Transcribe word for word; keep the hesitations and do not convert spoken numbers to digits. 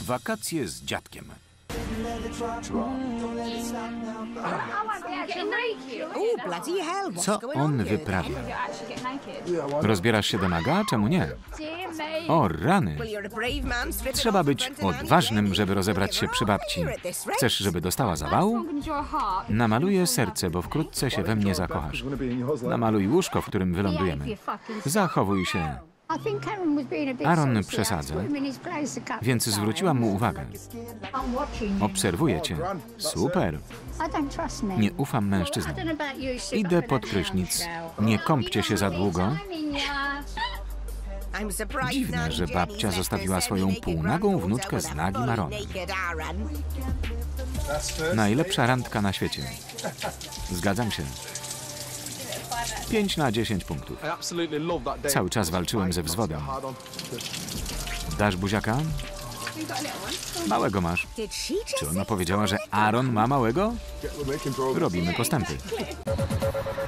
Wakacje z dziadkiem. Co on wyprawia? Rozbierasz się do naga? Czemu nie? O rany! Trzeba być odważnym, żeby rozebrać się przy babci. Chcesz, żeby dostała zawału? Namaluję serce, bo wkrótce się we mnie zakochasz. Namaluj łóżko, w którym wylądujemy. Zachowuj się. Aaron przesadza, więc zwróciłam mu uwagę. Obserwuję cię. Super. Nie ufam mężczyznom. Idę pod prysznic. Nie kąpcie się za długo. Dziwne, że babcia zostawiła swoją półnagą wnuczkę z nagim Aaronem. Najlepsza randka na świecie. Zgadzam się. Pięć na dziesięć punktów. Cały czas walczyłem ze wzwodem. Dasz buziaka? Małego masz. Czy ona powiedziała, że Aaron ma małego? Robimy postępy.